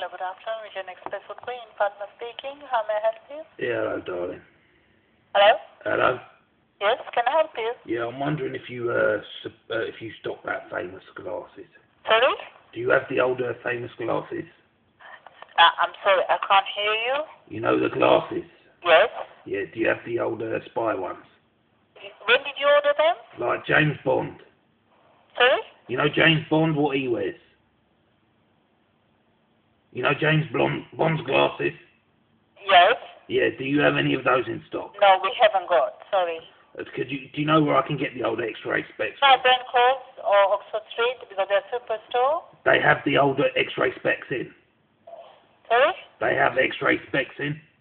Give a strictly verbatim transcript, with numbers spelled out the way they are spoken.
Hello, good afternoon. Vision Express Food Queen, partner speaking. How may I help you? Yeah, hello, darling. Hello? Hello. Yes, can I help you? Yeah, I'm wondering if you uh, sup- uh if you stock that famous glasses. Sorry? Do you have the older famous glasses? Uh, I'm sorry, I can't hear you. You know the glasses? Yes? Yeah. Do you have the older spy ones? When did you order them? Like James Bond. Sorry? You know James Bond, what he wears? You know James Blond, Bond's glasses? Yes? Yeah. Do you have any of those in stock? No, we haven't got. Sorry. Uh, Could you? Do you know where I can get the old X-ray specs? Try Brent Close or Oxford Street because they're superstore. They have the older X-ray specs in. Sorry? They have X-ray specs in.